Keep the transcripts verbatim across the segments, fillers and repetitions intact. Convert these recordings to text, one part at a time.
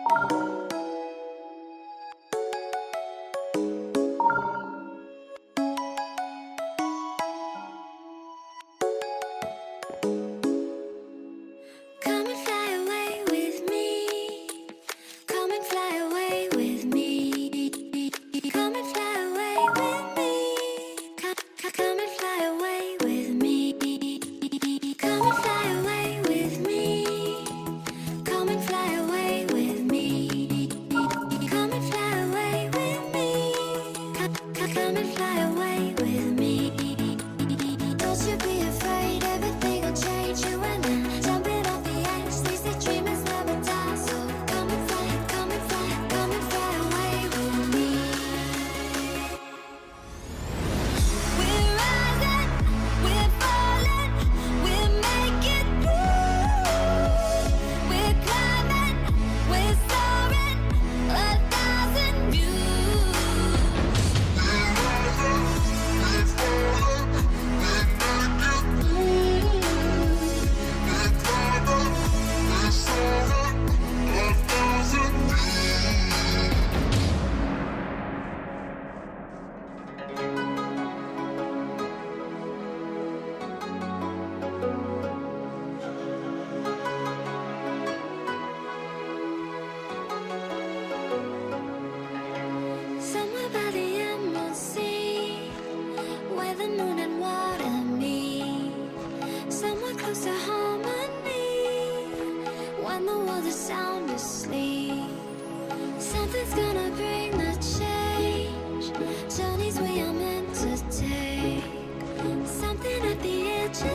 Something's gonna bring the change. Journeys we are meant to take. Something at the edge of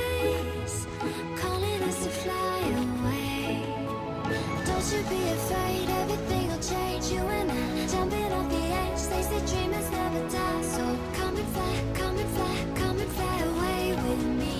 space, calling us to fly away. Don't you be afraid, everything will change. You and I, jumping off the edge. They say dreamers never die. So come and fly, come and fly, come and fly away with me.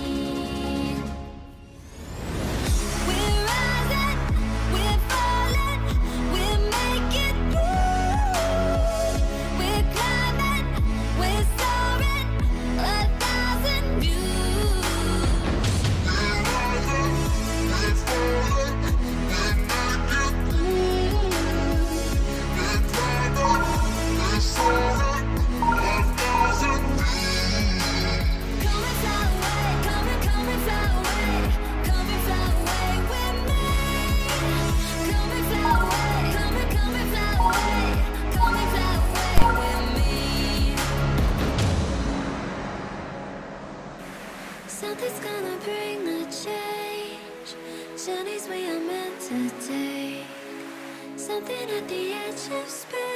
Something's gonna bring the change. Journeys we are meant to take. Something at the edge of space.